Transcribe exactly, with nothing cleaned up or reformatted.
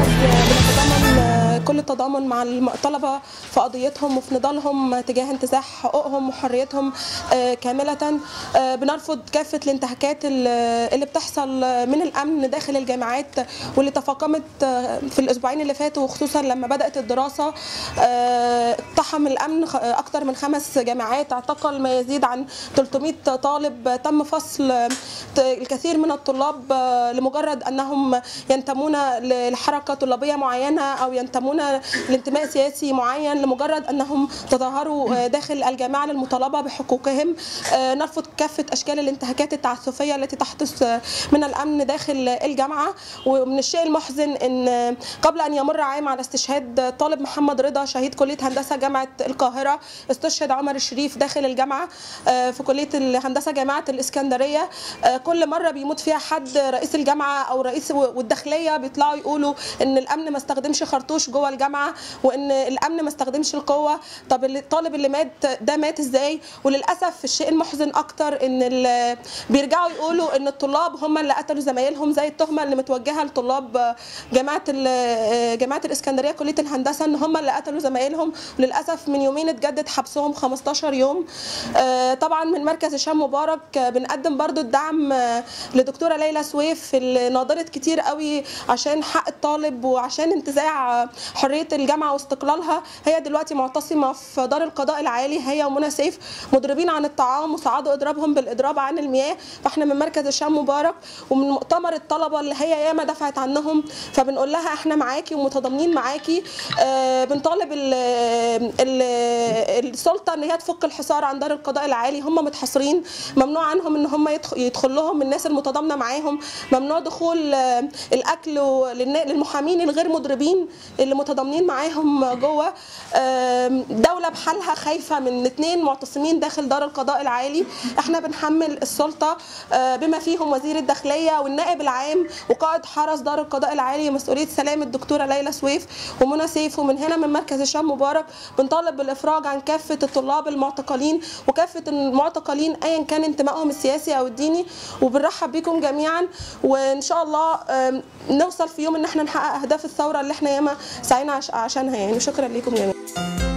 بنتضامن كل التضامن مع الطلبة في قضيتهم وفي نضالهم تجاه انتزاع حقوقهم وحريتهم كاملة. بنرفض كافة الانتهاكات اللي بتحصل من الأمن داخل الجامعات واللي تفاقمت في الأسبوعين اللي فاتوا، وخصوصا لما بدأت الدراسة. اقتحم الأمن أكثر من خمس جامعات، اعتقل ما يزيد عن ثلاثمائة طالب، تم فصل الكثير من الطلاب لمجرد أنهم ينتمون لحركة طلابية معينة أو ينتمون لانتماء سياسي معين، لمجرد أنهم تظاهروا داخل الجامعة للمطالبة بحقوقهم. نرفض كافة أشكال الانتهاكات التعسفية التي تحدث من الأمن داخل الجامعة. ومن الشيء المحزن أن قبل أن يمر عام على استشهاد طالب محمد رضا شهيد كلية هندسة جامعة القاهرة، استشهد عمر الشريف داخل الجامعة في كلية الهندسة جامعة الإسكندرية. كل مرة بيموت فيها حد، رئيس الجامعة أو رئيس والداخلية بيطلعوا يقولوا ان الامن ما استخدمش خرطوش جوه الجامعه وان الامن ما استخدمش القوه. طب الطالب اللي مات ده مات ازاي؟ وللاسف الشيء المحزن اكتر ان بيرجعوا يقولوا ان الطلاب هم اللي قتلوا زمايلهم، زي التهمه اللي متوجهه لطلاب جامعه جامعه الاسكندريه كليه الهندسه ان هم اللي قتلوا زمايلهم. وللاسف من يومين اتجدد حبسهم خمستاشر يوم. طبعا من مركز هشام مبارك بنقدم برضو الدعم لدكتوره ليلى سويف اللي ناضلت كتير قوي عشان حق الطالب وعشان انتزاع حريه الجامعه واستقلالها. هي دلوقتي معتصمه في دار القضاء العالي، هي ومنى سيف، مضربين عن الطعام وصعدوا اضرابهم بالاضراب عن المياه. فاحنا من مركز هشام مبارك ومن مؤتمر الطلبه اللي هي ياما دفعت عنهم، فبنقول لها احنا معاكي ومتضامنين معاكي. آه بنطالب ال ال السلطه ان هي تفك الحصار عن دار القضاء العالي. هم متحصرين، ممنوع عنهم ان هم يدخل, يدخل لهم الناس المتضامنه معاهم، ممنوع دخول آه الاكل للمحامين الغير مضربين اللي متضامنين معاهم جوه. دوله بحالها خايفه من اثنين معتصمين داخل دار القضاء العالي. احنا بنحمل السلطه بما فيهم وزير الداخليه والنائب العام وقائد حرس دار القضاء العالي مسؤوليه سلام الدكتوره ليلى سويف ومنى سيف. ومن هنا من مركز هشام مبارك بنطالب بالافراج عن كافه الطلاب المعتقلين وكافه المعتقلين ايا كان انتمائهم السياسي او الديني. وبنرحب بكم جميعا، وان شاء الله نوصل في يوم ان احنا نحقق اهداف الثوره اللي احنا ياما سعينا عشانها يعني. شكرا لكم جميعا.